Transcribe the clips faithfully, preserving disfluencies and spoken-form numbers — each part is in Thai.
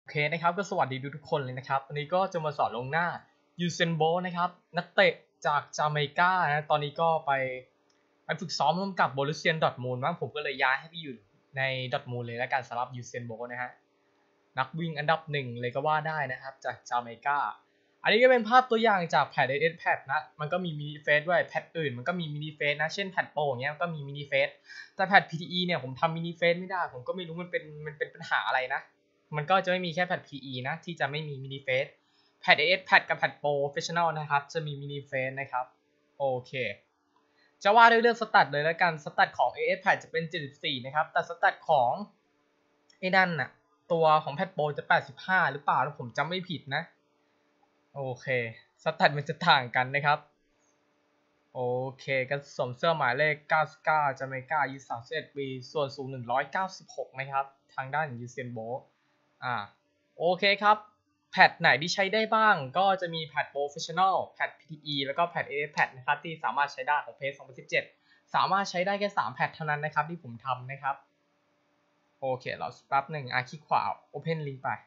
โอเคนะครับก็สวัสดีทุกคนเลยนะครับวันนี้ก็จะมาสอนลงหน้ายูเซนโบนะครับนักเตะจากจาเมกานะตอนนี้ก็ไปไปฝึกซ้อมร่วมกับโบรุสเซียดอร์ทมูลบ้างผมก็เลยย้ายให้ไปอยู่ในดอร์ทมูลเลยแล้วกันสำหรับยูเซนโบนะฮะนักวิ่งอันดับหนึ่งเลยก็ว่าได้นะครับจากจาเมกาอันนี้ก็เป็นภาพตัวอย่างจากแพดเอสแพดนะมันก็มีมินิเฟสด้วยแพดอื่นมันก็มีมินิเฟสนะเช่นแพดโปรอย่างเงี้ยก็มีมินิเฟสแต่แพด พี ที อี เนี่ยผมทำมินิเฟสไม่ได้ผมก็ไม่รู้มันเป็นมันเป็นปัญหาอะไรนะมันก็จะไม่มีแค่แพด พี อี นะที่จะไม่มีมินิเฟสแพด เอ เอส แพดกับแพด Pro Professional นะครับจะมีมินิเฟสนะครับโอเคจะว่าด้วยเรื่องสแตทเลยแล้วกันสแตทของ เอ เอส แพดจะเป็นเจ็ดสิบสี่นะครับแต่สแตทของไอ้นั่นน่ะตัวของแพด Pro จะแปดสิบห้าหรือเปล่าถ้าผมจำไม่ผิดนะโอเคสแตทมันจะต่างกันนะครับโอเคก็สวมเสื้อหมายเลขเก้าสิบเก้าจาเมกาอายุสามสิบเอ็ดปีส่วนสูงหนึ่งร้อยเก้าสิบหกนะครับทางด้านยูเซนโบอ่าโอเคครับแพดไหนที่ใช้ได้บ้างก็จะมีแพด Professional แพด พี ที อี แล้วก็แพด เอ เอส แพดนะครับที่สามารถใช้ได้ของเพจสองพันสิบเจ็ดสามารถใช้ได้แค่สามแพดเท่านั้นนะครับที่ผมทำนะครับโอเคเราแป๊บหนึ่งอ่ะคลิกขวา Open Link ไป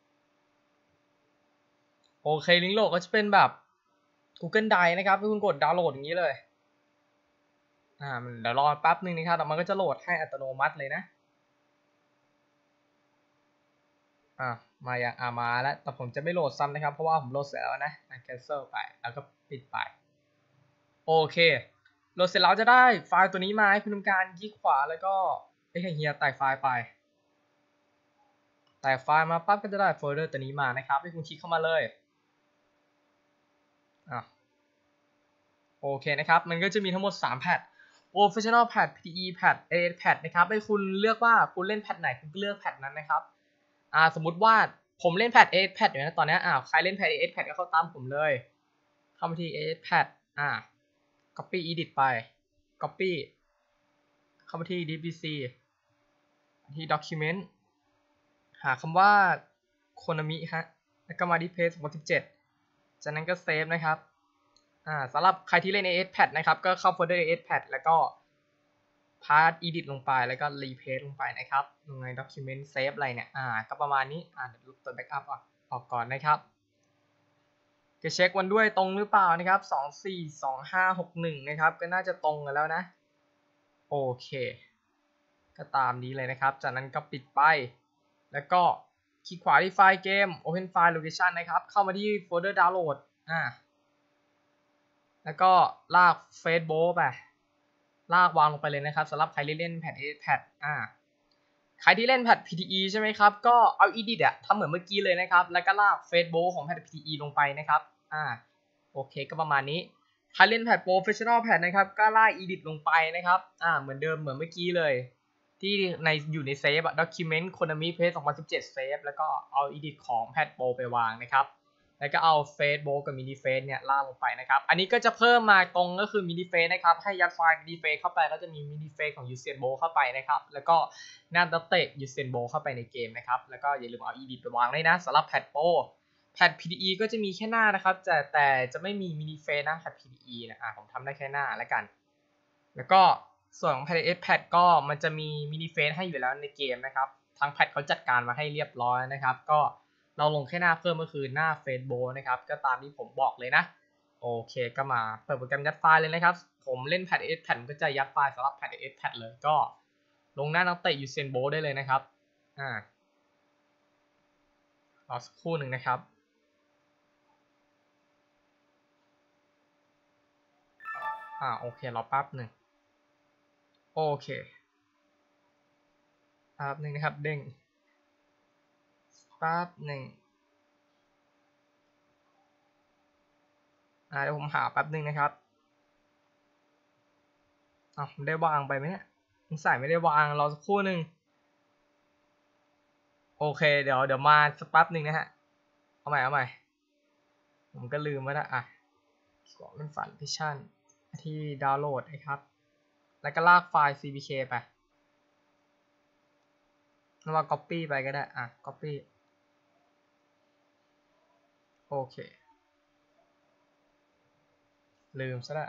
โอเคลิงก์โหลดก็จะเป็นแบบ Google Drive นะครับให้คุณกดดาวน์โหลดอย่างนี้เลยอ่าเดี๋ยวรอแป๊บหนึ่งนะครับมันก็จะโหลดให้อัตโนมัติเลยนะอ่ามาอย่างอ่ามาแล้วแต่ผมจะไม่โหลดซ้ำนะครับเพราะว่าผมโหลดเสร็จแล้วนะอ่ะ cancel ไปแล้วก็ปิดไปโอเคโหลดเสร็จแล้วจะได้ไฟล์ตัวนี้มาให้คุณทำการคลิกขวาแล้วก็ไอ้เฮียแตกไฟล์ไปแตกไฟล์มาปั๊บก็จะได้โฟลเดอร์ตัวนี้มานะครับให้คุณคลิกเข้ามาเลยอ่ะโอเคนะครับมันก็จะมีทั้งหมดสามแพท Professional แพท พี ที อี แพท เอ เอส แพทนะครับให้คุณเลือกว่าคุณเล่นแพทไหนคุณก็เลือกแพทนั้นนะครับอ่าสมมุติว่าผมเล่นแพท เอ เอส แพทอยู่นะตอนนี้อ่าใครเล่นแพท เอ เอส แพทก็เข้าตามผมเลยเข้ามาที่ เอ เอส แพทอ่า copy edit ไป copy เข้ามาที่ ดี บี ซี ที่ document หาคำว่า Konami ฮะแล้วก็มาที่ page สองพันสิบเจ็ดจากนั้นก็เซฟนะครับอ่าสำหรับใครที่เล่น เอ เอส แพทนะครับก็เข้าโฟลเดอร์ เอ เอส แพทแล้วก็พาส edit ลงไปแล้วก็ repaste ลงไปนะครับลงใน document save อะไรเนี่ยอ่าก็ประมาณนี้อ่าเดี๋ยวตัว backup ออกออกก่อนนะครับจะเช็ควันด้วยตรงหรือเปล่านะครับสองสี่สองห้าหกหนึ่งนะครับก็น่าจะตรงกันแล้วนะโอเคก็ตามนี้เลยนะครับจากนั้นก็ปิดไปแล้วก็คลิกขวาที่ไฟล์เกม Open File Location นะครับเข้ามาที่โฟลเดอร์ดาวน์โหลดอ่าแล้วก็ลากเฟซบุ๊กไปลากวางลงไปเลยนะครับสำหรับใครที่เล่นแพด เอ เอส แพดอ่าใครที่เล่นแพด พี ที อี ใช่ไหมครับก็เอา edit อะทำเหมือนเมื่อกี้เลยนะครับแล้วก็ลากเฟซบุ๊กของแพด พี ที อี ลงไปนะครับอ่าโอเคก็ประมาณนี้ใครเล่นแพด Professional แพดนะครับก็ลาก edit ลงไปนะครับอ่าเหมือนเดิมเหมือนเมื่อกี้เลยที่ในอยู่ในเซฟอะ document Konami page สองพันสิบเจ็ดเซฟแล้วก็เอา edit ของแพด Pro ไปวางนะครับแล้วก็เอาเฟซบุ๊กกับมินิเฟซเนี่ยลากลงไปนะครับอันนี้ก็จะเพิ่มมาตรงก็คือมินิเฟซนะครับให้ยัดไฟล์มินิเฟซเข้าไปก็จะมีมินิเฟซของยูเซนโบเข้าไปนะครับแล้วก็หน้านักเตะยูเซนโบเข้าไปในเกมนะครับแล้วก็อย่าลืมเอา edit ไปวางด้วยนะสำหรับแพดโปรแพด พี ที อี ก็จะมีแค่หน้านะครับแต่แต่จะไม่มีมินิเฟซนะแพด พี ที อี นะอ่ะผมทำได้แค่หน้าแล้วกันแล้วก็ส่วนของแพด เอ เอส แพดก็มันจะมีมินิเฟซให้อยู่แล้วในเกมนะครับทางแพดเขาจัดการมาให้เรียบร้อยนะครับก็เราลงแค่หน้าเพิ่มก็คือหน้า Facebook นะครับก็ตามที่ผมบอกเลยนะโอเคก็มาเปิดโปรแกรมยัดไฟล์เลยนะครับผมเล่นแพด เอ เอส แพดก็จะยัดไฟล์สำหรับแพด เอ เอส แพดเลยก็ลงหน้านักเตะยูเซนโบได้เลยนะครับอ่ารอสักครู่หนึ่งนะครับอ่าโอเครอแป๊บหนึ่งโอเคแป๊บหนึ่งนะครับเด้งแป๊บหนึ่งอ่าเดี๋ยวผมหาแป๊บหนึ่งนะครับอ้าวได้วางไปไหมเนี่ยผมใส่ไม่ได้วางรอสักครู่หนึ่งโอเคเดี๋ยวเดี๋ยวมาสักแป๊บหนึ่งนะฮะเอาใหม่เอาใหม่ผมก็ลืมไว้แล้วอ่ะขอเป็นฝันพิชั่นที่ดาวน์โหลดนะครับแล้วก็ลากไฟล์ ซี พี เค ไปแล้วมา copy ไปก็ได้อ่ะ copy โอเคลืมซะแล้ว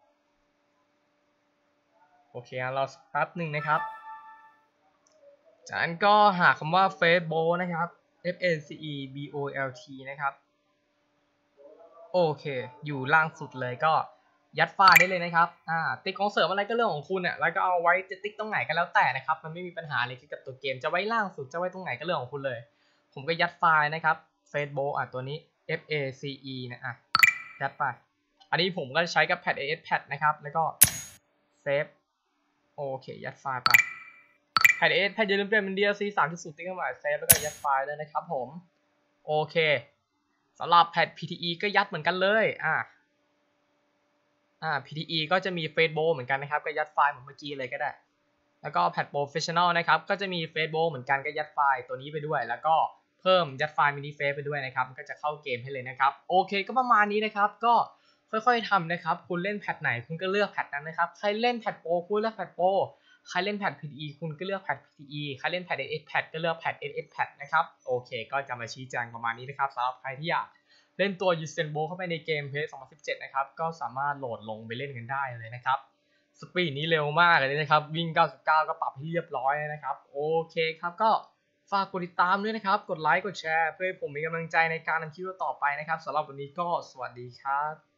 โอเคเราแป๊บหนึ่งนะครับจากนั้นก็หาคำว่า Facebook นะครับ F A C E B O L T นะครับโอเคอยู่ล่างสุดเลยก็ยัดไฟล์ได้เลยนะครับอ่าติ๊กของเสริมอะไรก็เรื่องของคุณเนี่ยแล้วก็เอาไว้จะติ๊กตรงไหนก็แล้วแต่นะครับมันไม่มีปัญหาเลยกับตัวเกมจะไว้ล่างสุดจะไว้ตรงไหนก็เรื่องของคุณเลยผมก็ยัดไฟล์นะครับ Facebook อ่ะตัวนี้ F A C E นะอ่ะยัดไปอันนี้ผมก็ใช้กับ แพด เอ เอส Pad นะครับแล้วก็เซฟโอเคยัดไฟล์ไป แพด เอ เอส Pad อย่าลืมเปลี่ยนเป็น ดี แอล ซี สามจุดศูนย์ ติ๊กเข้ามาเซฟแล้วก็ยัดไฟล์ด้วยนะครับผมโอเคสำหรับแพด พี ที อี ก็ยัดเหมือนกันเลยอ่ะอ่า พี ที อี ก็จะมี Facebook เหมือนกันนะครับก็ยัดไฟล์เหมือนเมื่อกี้เลยก็ได้แล้วก็แพด Professional นะครับก็จะมี Facebook เหมือนกันก็ยัดไฟล์ตัวนี้ไปด้วยแล้วก็เพิ่มยัดไฟล์มินิเฟซไปด้วยนะครับก็จะเข้าเกมให้เลยนะครับโอเคก็ประมาณนี้นะครับก็ค่อยๆทำนะครับคุณเล่นแพดไหนคุณก็เลือกแพดนั้นนะครับใครเล่นแพดโปรคุณเลือกแพดโปรใครเล่นแพด พี ที อี คุณก็เลือกแพด พี ที อี ใครเล่นแพด เอ เอส Pad ก็เลือกแพด เอ เอส Pad นะครับโอเคก็จะมาชี้แจงประมาณนี้นะครับสำหรับใครที่อยากเล่นตัว ยูเซน Bolt เข้าไปในเกม พี เอส สองพันสิบเจ็ดนะครับก็สามารถโหลดลงไปเล่นกันได้เลยนะครับสปีดนี้เร็วมากเลยนะครับวิ่งเก้าสิบเก้าก็ปรับให้เรียบร้อยนะครับโอเคครับก็ฝากกดติดตามด้วยนะครับกดไลค์กดแชร์เพื่อให้ผมมีกำลังใจในการทำคลิปต่อไปนะครับสำหรับวันนี้ก็สวัสดีครับ